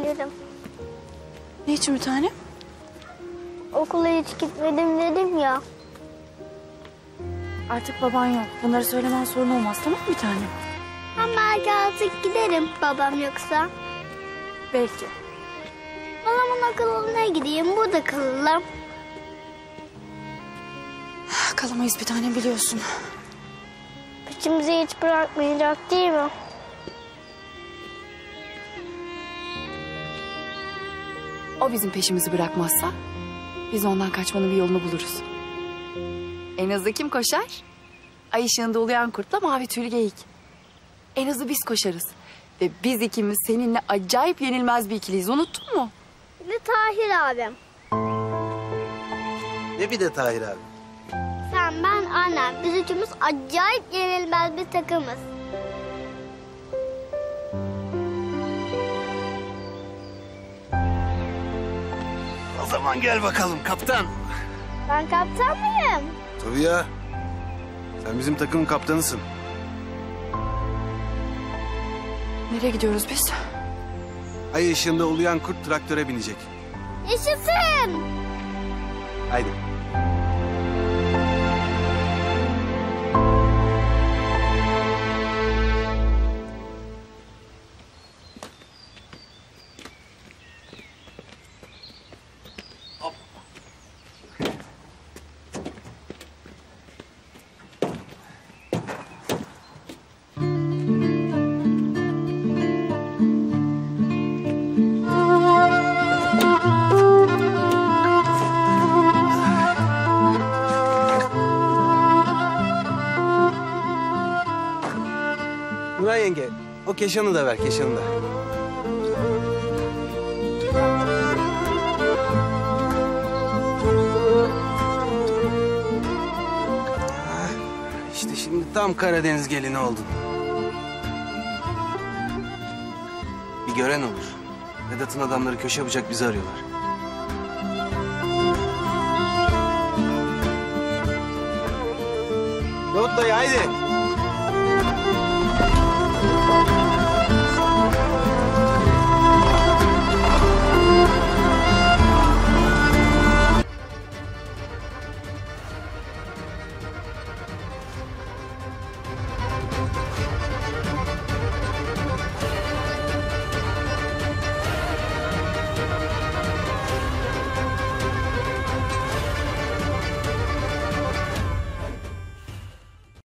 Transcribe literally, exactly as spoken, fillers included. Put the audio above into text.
giderim. Ne için bir tanem? Okula hiç gitmedim dedim ya. Artık baban yok. Bunları söylemen sorun olmaz, tamam mı bir tanem? Ama belki artık giderim babam yoksa. Belki. Babamın okuluna gideyim, burada kalalım. Kalamayız bir tanem, biliyorsun. Peşimizi hiç bırakmayacak değil mi? O bizim peşimizi bırakmazsa biz ondan kaçmanın bir yolunu buluruz. En hızlı kim koşar? Ay ışığında uluyan kurtla mavi tüylü geyik. En hızlı biz koşarız. Ve biz ikimiz seninle acayip yenilmez bir ikiliyiz. Unuttun mu? Bir de Tahir abim. Ne bir de Tahir abi? Sen, ben, annem. Biz üçümüz acayip yenilmez bir takımız. O zaman gel bakalım kaptan. Ben kaptan mıyım? Tabii ya. Sen bizim takımın kaptanısın. Nereye gidiyoruz biz? Ay ışığında uluyan kurt traktöre binecek. Yaşasın! Haydi. Nuray yenge, o Keşan'ı da ver, Keşan'ı da. Ah, İşte şimdi tam Karadeniz gelini oldun. Bir gören olur. Vedat'ın adamları köşe bucak bizi arıyorlar. Davut dayı haydi.